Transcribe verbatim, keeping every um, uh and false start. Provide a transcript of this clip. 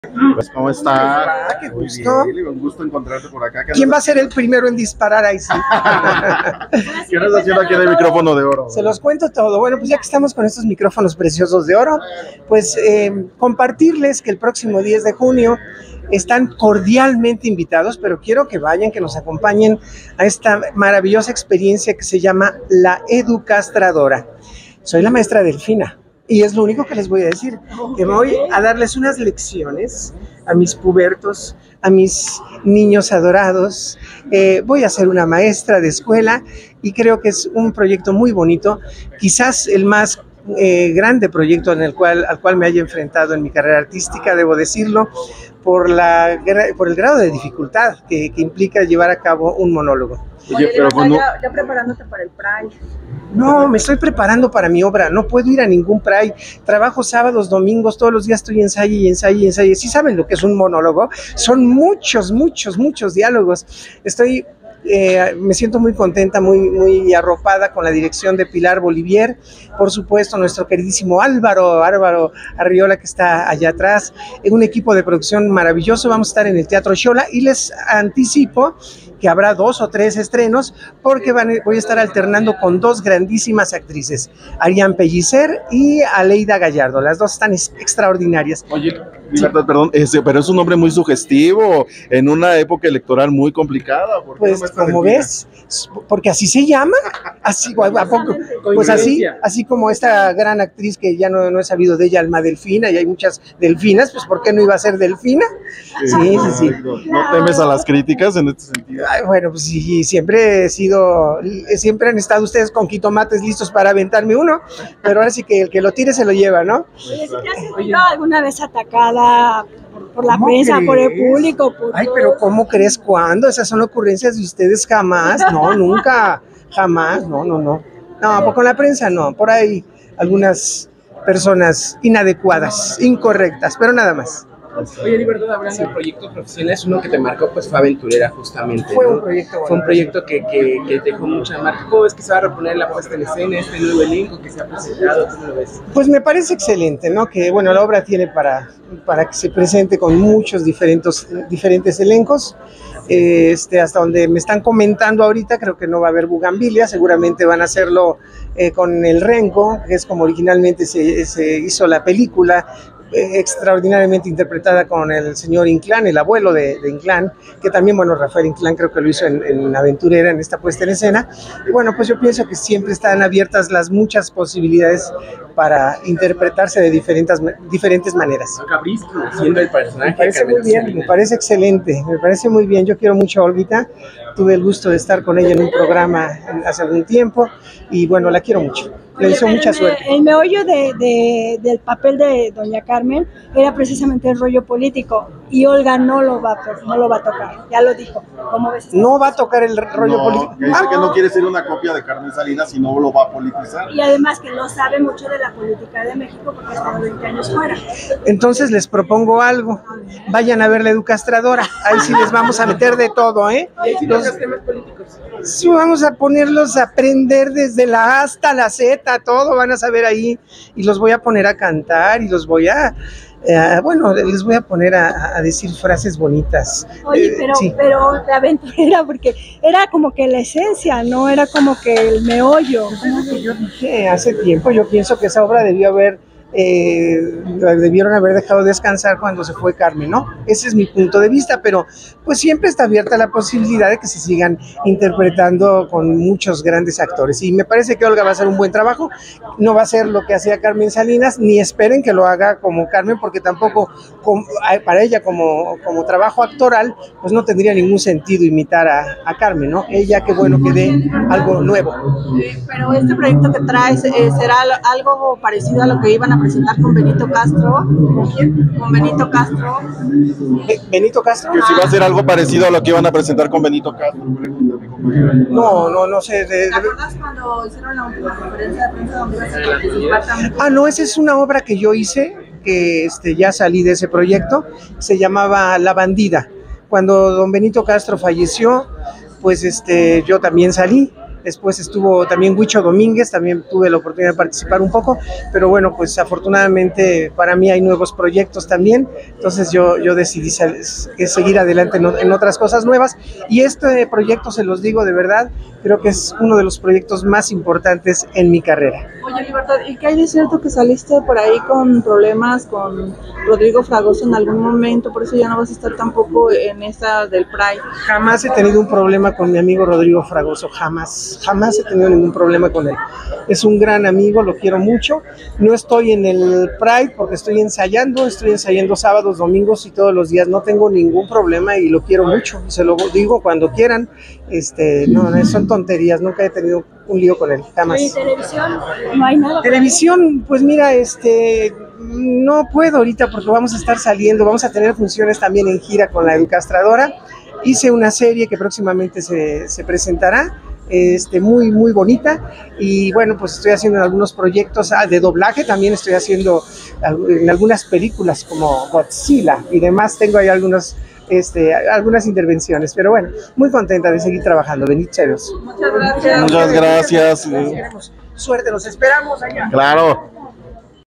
Pues, ¿cómo está? Ah, qué gusto. Bien, un gusto encontrarte por acá. ¿Quién va a ser el primero en disparar ahí? Sí. ¿Qué estás haciendo aquí en el micrófono de oro? Se los cuento todo. Bueno, pues ya que estamos con estos micrófonos preciosos de oro, pues eh, compartirles que el próximo diez de junio están cordialmente invitados, pero quiero que vayan, que nos acompañen a esta maravillosa experiencia que se llama La Educastradora. Soy la maestra Delfina. Y es lo único que les voy a decir, que voy a darles unas lecciones a mis pubertos, a mis niños adorados. Eh, voy a ser una maestra de escuela y creo que es un proyecto muy bonito, quizás el más eh, grande proyecto en el cual, al cual me haya enfrentado en mi carrera artística, debo decirlo, por, la, por el grado de dificultad que, que implica llevar a cabo un monólogo. Oye, pero cuando... ya, ya preparándote para el Pride. No, me estoy preparando para mi obra, no puedo ir a ningún Pride, trabajo sábados, domingos, todos los días estoy ensayo y ensayo y ensayo. ¿Sí saben lo que es un monólogo? Son muchos, muchos, muchos diálogos. Estoy... Eh, me siento muy contenta, muy, muy arropada con la dirección de Pilar Bolivier, por supuesto nuestro queridísimo Álvaro, Álvaro Arriola, que está allá atrás, en un equipo de producción maravilloso. Vamos a estar en el Teatro Xola y les anticipo que habrá dos o tres estrenos porque van, voy a estar alternando con dos grandísimas actrices, Arián Pellicer y Aleida Gallardo. Las dos están extraordinarias. Oye, Libertad, perdón, ese, pero es un nombre muy sugestivo en una época electoral muy complicada. ¿Por qué pues no como ves, porque así se llama, así, ¿a poco? Pues así, así como esta gran actriz que ya no, no he sabido de ella, Alma Delfina, y hay muchas delfinas, pues ¿por qué no iba a ser Delfina? Sí, sí, sí. sí. ¿No, no temes a las críticas en este sentido? Ay, bueno, pues sí, siempre he sido, siempre han estado ustedes con quitomates listos para aventarme uno, pero ahora sí que el que lo tire se lo lleva, ¿no? Oye, ¿te has sentido alguna vez atacada por la prensa, crees? Por el público? Por Ay, pero ¿cómo crees? ¿Cuándo? Esas son ocurrencias de ustedes, jamás, no, nunca, jamás, no, no, no. No, con la prensa no, por ahí algunas personas inadecuadas, incorrectas, pero nada más. Oye, Libertad, hablando sí. de proyectos profesionales, uno que te marcó pues fue Aventurera, justamente. Fue ¿no? un proyecto bueno. Fue un proyecto que, que, que dejó mucha marca. ¿Cómo ves que se va a reponer la puesta en escena, este nuevo elenco que se ha presentado? ¿Cómo lo ves? Pues me parece excelente, ¿no? Que bueno, la obra tiene para, para que se presente con muchos diferentes, diferentes elencos. Este, hasta donde me están comentando ahorita, creo que no va a haber bugambilia, seguramente van a hacerlo eh, con el renco, que es como originalmente se, se hizo la película, eh, extraordinariamente interpretada con el señor Inclán, el abuelo de, de Inclán, que también, bueno, Rafael Inclán creo que lo hizo en, en Aventurera, en esta puesta en escena. Y bueno, pues yo pienso que siempre están abiertas las muchas posibilidades para interpretarse de diferentes, diferentes maneras. Cabrisco, siendo el personaje. Me parece muy bien, me parece excelente, me parece muy bien. Yo quiero mucho a Olguita, tuve el gusto de estar con ella en un programa hace algún tiempo y bueno, la quiero mucho. Le deseo mucha suerte. El meollo de, de, del papel de doña Carmen era precisamente el rollo político y Olga no lo va, no lo va a tocar, ya lo dijo. ¿Cómo ves? No va a tocar el rollo no, político. Que dice ah, que no quiere ser una copia de Carmen Salinas y no lo va a politizar. Y además que no sabe mucho de la política de México porque ha estado veinte años fuera. Entonces les propongo algo, vayan a ver La Educastradora, ahí sí les vamos a meter de todo, ¿eh? Los temas políticos. Sí, vamos a ponerlos a aprender desde la A hasta la Z, todo van a saber ahí y los voy a poner a cantar y los voy a, eh, bueno, les voy a poner a, a decir frases bonitas. Oye, eh, pero, sí. pero la Aventurera, porque era como que la esencia, no era como que el meollo. Como que yo dije hace tiempo, yo pienso que esa obra debió haber Eh, debieron haber dejado descansar cuando se fue Carmen, ¿no? Ese es mi punto de vista, pero pues siempre está abierta la posibilidad de que se sigan interpretando con muchos grandes actores y me parece que Olga va a hacer un buen trabajo, no va a ser lo que hacía Carmen Salinas, ni esperen que lo haga como Carmen, porque tampoco como, para ella como, como trabajo actoral, pues no tendría ningún sentido imitar a, a Carmen, ¿no? Ella, qué bueno que dé algo nuevo. Eh, pero este proyecto que traes eh, será algo parecido a lo que iban a presentar con Benito Castro. ¿Con quién? Con Benito Castro. ¿Benito Castro? Que si va a ser algo parecido a lo que iban a presentar con Benito Castro. No, no, no sé. De, ¿Te acuerdas cuando hicieron la última conferencia de prensa donde ibas a participar también? Ah, no, esa es una obra que yo hice, que este, ya salí de ese proyecto, se llamaba La Bandida. Cuando don Benito Castro falleció, pues este, yo también salí. después estuvo también Huicho Domínguez, también tuve la oportunidad de participar un poco, pero bueno, pues afortunadamente para mí hay nuevos proyectos también, entonces yo, yo decidí seguir adelante en, en otras cosas nuevas, y este proyecto, se los digo de verdad, creo que es uno de los proyectos más importantes en mi carrera. Oye, Libertad, ¿y qué hay de cierto que saliste por ahí con problemas con Rodrigo Fragoso en algún momento? Por eso ya no vas a estar tampoco en esa del Pride. Jamás he tenido un problema con mi amigo Rodrigo Fragoso, jamás, jamás he tenido ningún problema con él. Es un gran amigo, lo quiero mucho. No estoy en el Pride porque estoy ensayando, estoy ensayando sábados, domingos y todos los días. No tengo ningún problema y lo quiero mucho. Se lo digo cuando quieran. Este, no, son tonterías, nunca he tenido un lío con él, jamás. ¿Y televisión? No hay nada. Televisión, pues mira, este, no puedo ahorita porque vamos a estar saliendo, vamos a tener funciones también en gira con la Educastradora. Hice una serie que próximamente se, se presentará, este, muy, muy bonita, y bueno, pues estoy haciendo algunos proyectos de doblaje, también estoy haciendo en algunas películas como Godzilla y demás, tengo ahí algunos, este, algunas intervenciones, pero bueno, muy contenta de seguir trabajando. Benicheros. Muchas gracias. Muchas gracias. Suerte, los esperamos allá. Claro.